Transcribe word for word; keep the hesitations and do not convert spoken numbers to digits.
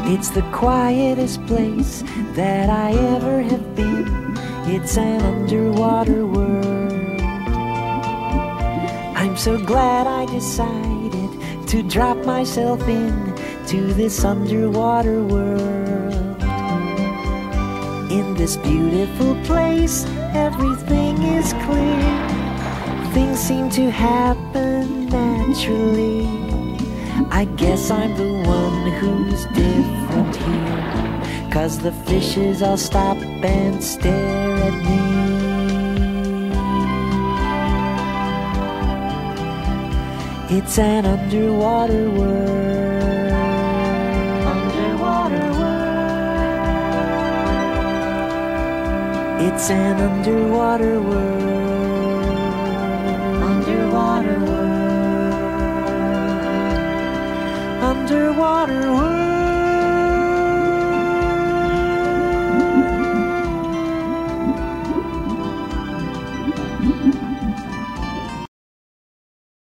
It's the quietest place that I ever have been. It's an underwater world. I'm so glad I decided to drop myself in to this underwater world. In this beautiful place, everything is clear. Things seem to happen naturally. I guess I'm the one who's different here, 'cause the fishes all stop and stare at me. It's an underwater world. Underwater world. It's an underwater world. Underwater world. Underwater world.